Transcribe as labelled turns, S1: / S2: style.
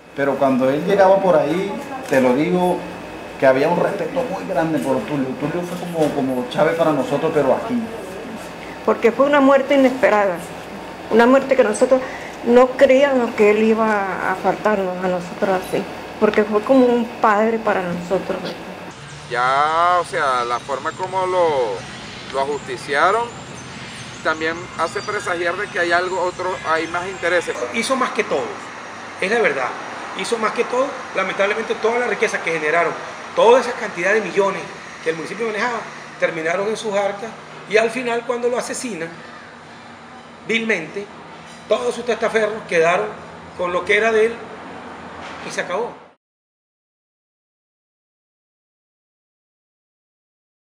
S1: pero cuando él llegaba por ahí, te lo digo, que había un respeto muy grande por Tulio. Tulio fue como Chávez para nosotros, pero aquí.
S2: Porque fue una muerte inesperada, una muerte que nosotros no creíamos que él iba a faltarnos a nosotros así, porque fue como un padre para nosotros.
S3: Ya, o sea, la forma como lo ajusticiaron también hace presagiar de que hay hay más intereses.
S4: Hizo más que todo, es la verdad, hizo más que todo. Lamentablemente toda la riqueza que generaron, toda esa cantidad de millones que el municipio manejaba, terminaron en sus arcas, y al final cuando lo asesinan vilmente, todos sus testaferros quedaron con lo que era de él y se acabó.